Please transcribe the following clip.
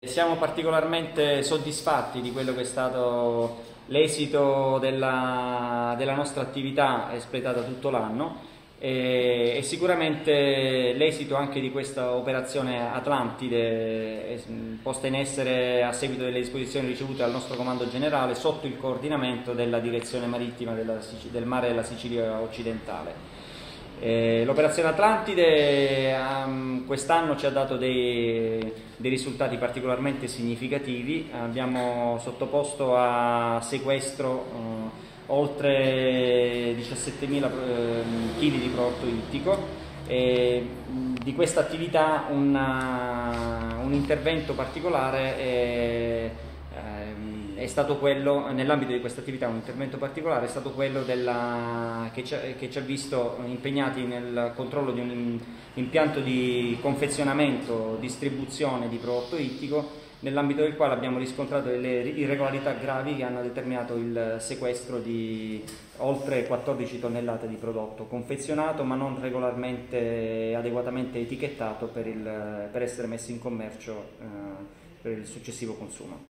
Siamo particolarmente soddisfatti di quello che è stato l'esito della nostra attività espletata tutto l'anno e sicuramente l'esito anche di questa operazione Atlantide posta in essere a seguito delle disposizioni ricevute dal nostro comando generale sotto il coordinamento della direzione marittima del mare della Sicilia occidentale. L'operazione Atlantide quest'anno ci ha dato dei risultati particolarmente significativi. Abbiamo sottoposto a sequestro oltre 17.000 kg di prodotto ittico e di questa attività un intervento particolare è stato quello, nell'ambito di questa attività, un intervento particolare è stato quello che ci ha visto impegnati nel controllo di un impianto di confezionamento, distribuzione di prodotto ittico, nell'ambito del quale abbiamo riscontrato delle irregolarità gravi che hanno determinato il sequestro di oltre 14 tonnellate di prodotto confezionato ma non regolarmente adeguatamente etichettato per essere messo in commercio per il successivo consumo.